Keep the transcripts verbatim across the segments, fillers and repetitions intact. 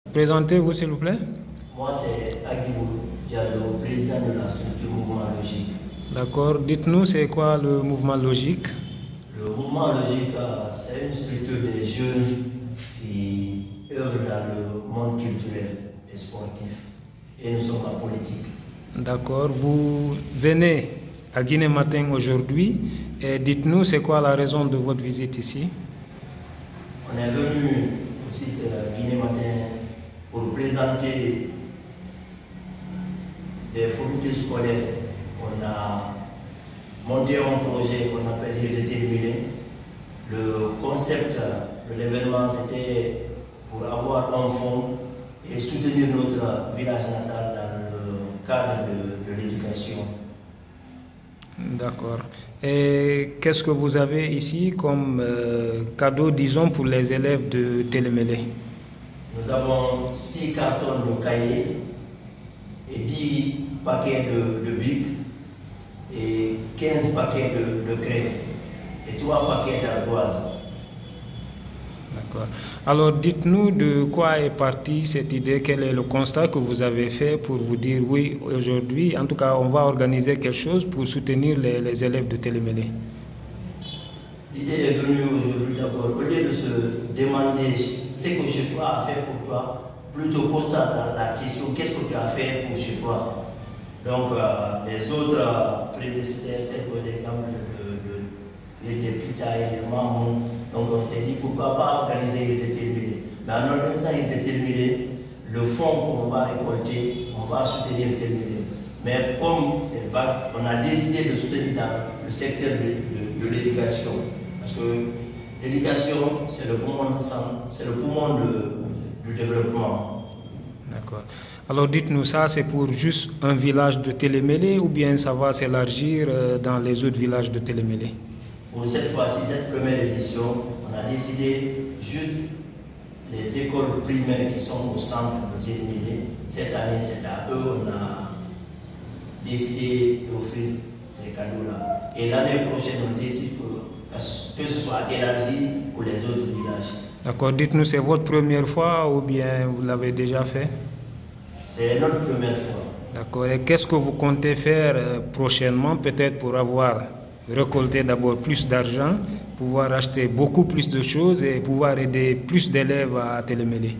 Présentez-vous, s'il vous plaît. Moi, c'est Agibou Diallo, président de la structure Mouvement Logique. D'accord. Dites-nous, c'est quoi le Mouvement Logique? Le Mouvement Logique, c'est une structure des jeunes qui œuvrent dans le monde culturel et sportif. Et nous sommes en politique. D'accord. Vous venez à Guinée Matin aujourd'hui. Et dites-nous, c'est quoi la raison de votre visite ici? On est venu au site Guinée Matin pour présenter des fournitures scolaires. On a monté un projet qu'on appelle Déterminé. Le concept de l'événement, c'était pour avoir un fonds et soutenir notre village natal dans le cadre de, de l'éducation. D'accord. Et qu'est-ce que vous avez ici comme euh, cadeau, disons, pour les élèves de Télémélé? Nous avons six cartons de cahiers et dix paquets de, de bics et quinze paquets de, de crayons et trois paquets d'ardoises. D'accord. Alors dites-nous de quoi est partie cette idée, quel est le constat que vous avez fait pour vous dire oui, aujourd'hui, en tout cas, on va organiser quelque chose pour soutenir les, les élèves de Télémélé. L'idée est venue aujourd'hui d'abord, au lieu de se demander ce que chez toi a fait pour toi, plutôt pose-toi la question, qu'est-ce que tu as fait pour chez toi? Donc euh, les autres euh, prédécesseurs, tels que l'exemple de, de, de, de Pita et de Mamoun, donc on s'est dit pourquoi pas organiser une déterminée. Mais en organisant une déterminée, le fonds qu'on va récolter, on va soutenir le terminé. Mais comme c'est vaste, on a décidé de soutenir dans le secteur de, de, de l'éducation. Parce que l'éducation, c'est le poumon, c'est le poumon de, du développement. D'accord. Alors dites-nous, ça c'est pour juste un village de Télémélé ou bien ça va s'élargir dans les autres villages de Télémélé? Pour cette fois-ci, cette première édition, on a décidé juste les écoles primaires qui sont au centre de Télémélé. Cette année, c'est à eux on a décidé d'offrir ces cadeaux-là. Et l'année prochaine, on décide que, que ce soit élargi pour les autres villages. D'accord. Dites-nous, c'est votre première fois ou bien vous l'avez déjà fait? C'est notre première fois. D'accord. Et qu'est-ce que vous comptez faire prochainement, peut-être pour avoir récolté d'abord plus d'argent, pouvoir acheter beaucoup plus de choses et pouvoir aider plus d'élèves à Télémélé?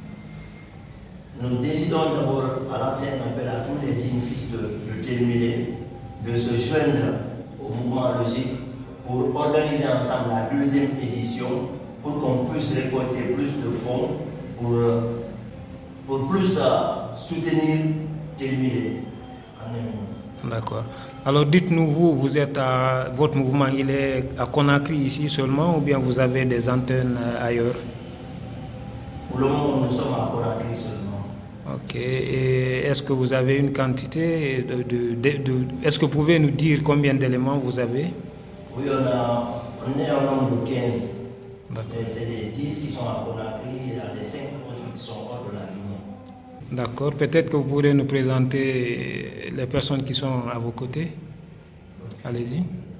Nous décidons d'abord à lancer un appel à tous les dignes fils de, de Télémélé de se joindre au Mouvement Logique pour organiser ensemble la deuxième édition pour qu'on puisse récolter plus de fonds pour, pour plus uh, soutenir Télémélé. D'accord. Alors dites-nous, vous, vous êtes à, votre mouvement, il est à Conakry ici seulement ou bien vous avez des antennes ailleurs? Pour le moment, nous sommes à Conakry seulement. Ok. Et est-ce que vous avez une quantité de, de, de, de est-ce que vous pouvez nous dire combien d'éléments vous avez? Oui, on, a, on est un nombre de quinze. D'accord. C'est les dix qui sont à Conakry et les cinq autres qui sont hors de la Guinée. D'accord. Peut-être que vous pourrez nous présenter les personnes qui sont à vos côtés. Allez-y.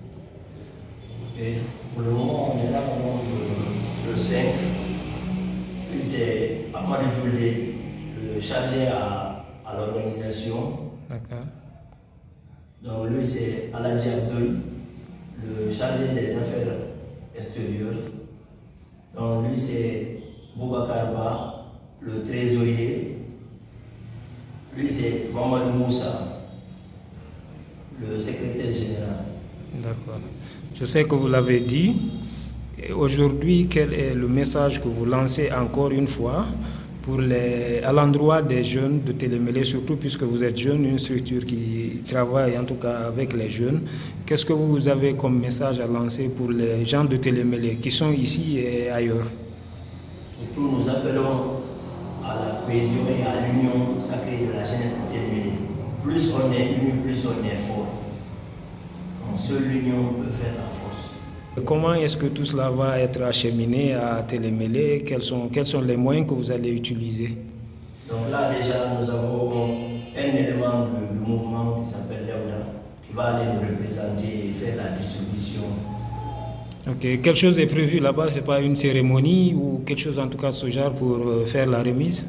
Et pour le moment, on est là au nombre de, de cinq. Puis c'est Amadou Djoulé, le chargé à, à l'organisation. D'accord. Donc lui, c'est Aladji Abdoul, le chargé des affaires extérieures. Donc lui, c'est Boubacar Ba, le trésorier. Lui, c'est Mamadou Moussa, le secrétaire général. D'accord. Je sais que vous l'avez dit. Aujourd'hui, quel est le message que vous lancez encore une fois pour les, à l'endroit des jeunes de Télémélé, surtout puisque vous êtes jeune, une structure qui travaille en tout cas avec les jeunes. Qu'est-ce que vous avez comme message à lancer pour les gens de Télémélé qui sont ici et ailleurs? Surtout, nous appelons à la cohésion et à l'union sacrée de la jeunesse de Télémélé. Plus on est unis, plus on est fort. Donc, seule l'union peut faire la force. Comment est-ce que tout cela va être acheminé à Télémélé? Quels sont, quels sont les moyens que vous allez utiliser? Donc là, déjà, nous avons un élément du, du mouvement qui s'appelle Léoda, qui va aller nous représenter et faire la distribution. Ok, quelque chose est prévu là-bas, c'est pas une cérémonie ou quelque chose en tout cas de ce genre pour faire la remise?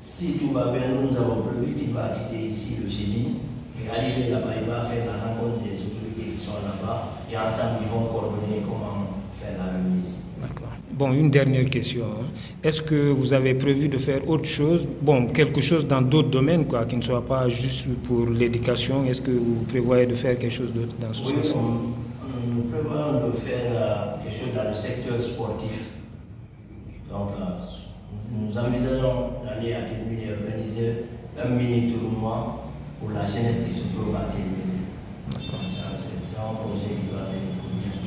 si tout va bien, nous avons prévu qu'il va quitter ici le jeudi. Et arrivé là-bas, il va faire la rencontre des autorités qui sont là-bas. Et ensemble, ils vont coordonner comment faire la remise. D'accord. Bon, une dernière question. Est-ce que vous avez prévu de faire autre chose, bon, quelque chose dans d'autres domaines, quoi, qui ne soit pas juste pour l'éducation? Est-ce que vous prévoyez de faire quelque chose d'autre dans ce oui, sens? Nous prévoyons de faire euh, quelque chose dans le secteur sportif. Donc, euh, nous envisageons d'aller à Télémine et organiser un mini tournoi pour la jeunesse qui se trouve à Télémine. C'est un projet qui doit venir pour bien.